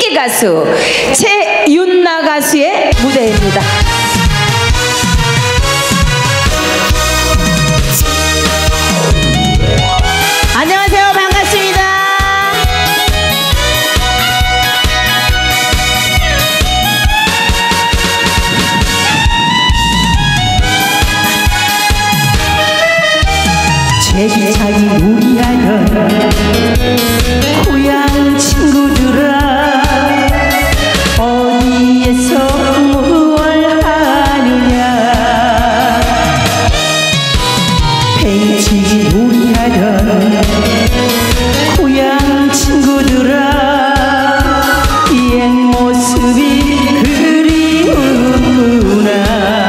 신기 가수 최윤나 가수의 무대입니다. 안녕하세요. 반갑습니다. 제기차기 놀이하던 고향 친구들아 어디에서 뭘 하느냐 팽치기 놀이하던 고향 친구들아 옛 모습이 그리웠구나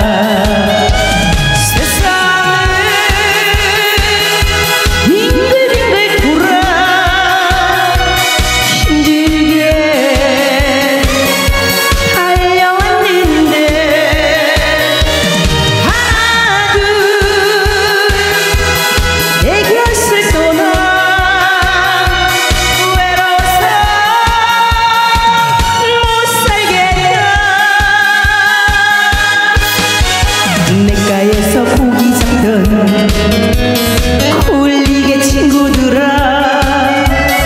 냇가에서 고기 잡던 홀리게 친구들아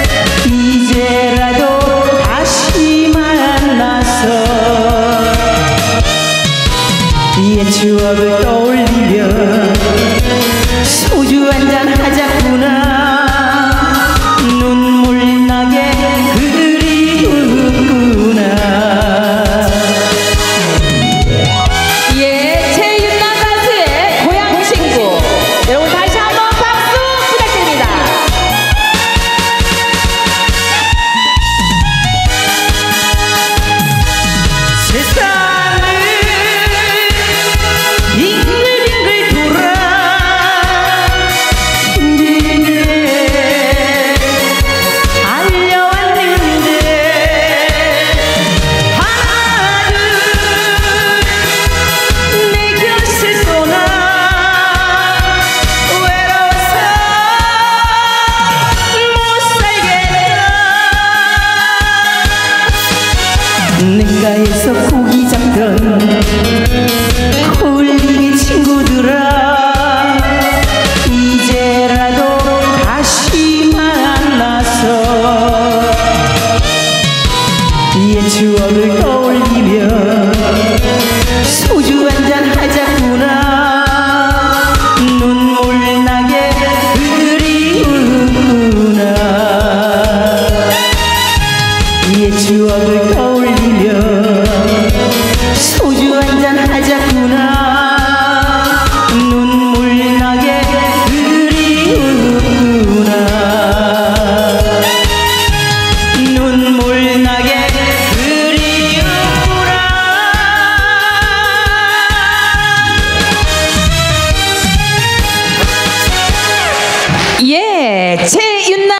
이제라도 다시 만나서 옛 추억을 떠올리며 소주 한잔 하자꾸나 눈물 나게 그리웠구나. 냇가에서 고기 잡던 홀리게 친구들아 이제라도 다시 만나서 옛 추억을 떠올리며 소주 한잔 하자꾸나 눈물 나게 그리웠구나. 옛 추억을 떠올리며